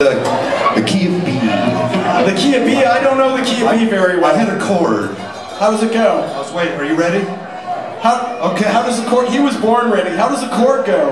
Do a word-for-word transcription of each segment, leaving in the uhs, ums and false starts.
The, the key of B. The key of B? I don't know the key of B very well. I hit a chord. How does it go? I was waiting. Are you ready? How, okay. How does the chord? He was born ready. How does the chord go?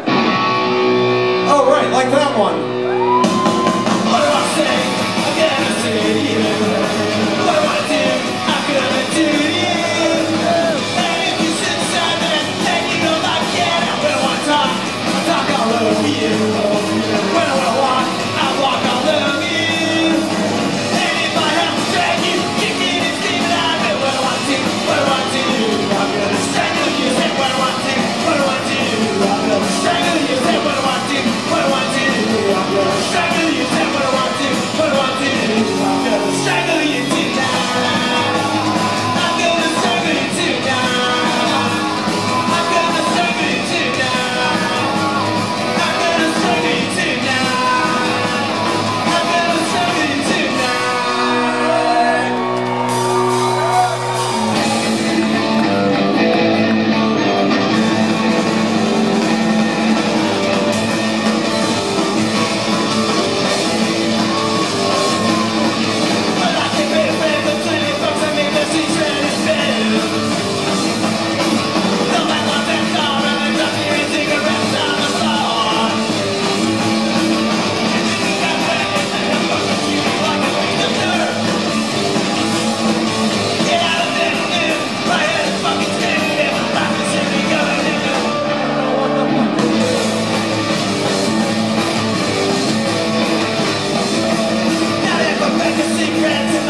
Oh, right, like that one. What do I say? I'm gonna say to you. What do I do? I'm gonna do to you. And if you sit beside me and you don't like it, when I want to talk, I talk all over you. When I want to walk, I walk all over you. And if I have to drag you, kicking and screaming at me, what do I do? What do I do? I'm gonna strangle you. Say, what do I do? What do I do? I'm gonna strangle you. Say, what do I do? What do I do? I'm gonna strangle you. Say, what do I do? What do I do? I'm gonna strangle you tonight. I'm gonna strangle you tonight. I'm gonna strangle you tonight. I'm gonna strangle you tonight. I'm gonna strangle you tonight. Well, I can be a friend of plenty folks that make their seats ready to spin. Don't let my best on and drop your cigarettes on the floor. Got ready and fucking you like a piece of dirt. Get out of this dude. My head is fucking spinning and my life is simply going in. I don't know what the fuck to do. Now if I make a secret